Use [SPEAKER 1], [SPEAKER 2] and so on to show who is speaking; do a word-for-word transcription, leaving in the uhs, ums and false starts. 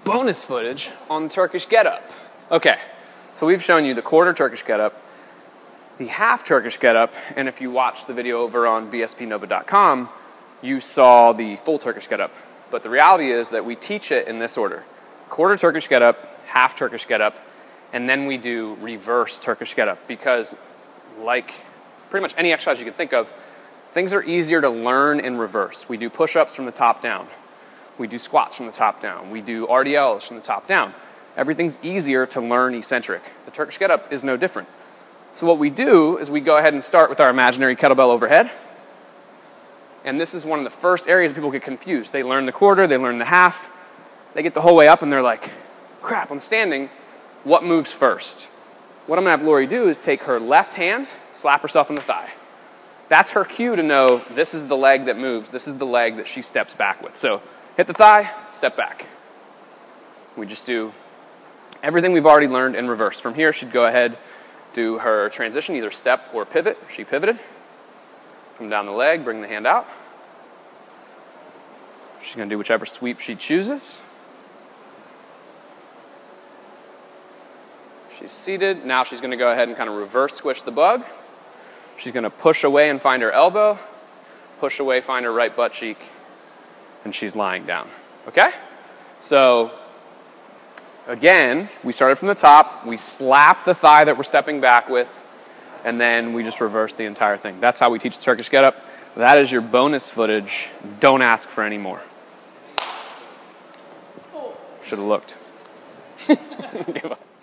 [SPEAKER 1] bonus footage on the Turkish get-up. Okay, so we've shown you the quarter Turkish get-up, the half Turkish get-up, and if you watched the video over on B S P Nova dot com, you saw the full Turkish get-up. But the reality is that we teach it in this order. Quarter Turkish get-up, half Turkish get-up, and then we do reverse Turkish get-up, because like pretty much any exercise you can think of, things are easier to learn in reverse. We do push-ups from the top down. We do squats from the top down. We do R D Ls from the top down. Everything's easier to learn eccentric. The Turkish get-up is no different. So what we do is we go ahead and start with our imaginary kettlebell overhead. And this is one of the first areas people get confused. They learn the quarter, they learn the half. They get the whole way up and they're like, crap, I'm standing. What moves first? What I'm gonna have Lori do is take her left hand, slap herself in the thigh. That's her cue to know this is the leg that moves. This is the leg that she steps back with. So hit the thigh, step back. We just do everything we've already learned in reverse. From here, she'd go ahead, do her transition, either step or pivot. She pivoted. Come down the leg, bring the hand out. She's gonna do whichever sweep she chooses. She's seated. Now she's gonna go ahead and kind of reverse squish the bug. She's gonna push away and find her elbow, push away, find her right butt cheek, and she's lying down, okay? So, again, we started from the top, we slap the thigh that we're stepping back with, and then we just reverse the entire thing. That's how we teach the Turkish get-up. That is your bonus footage. Don't ask for any more. Should have looked. Give up.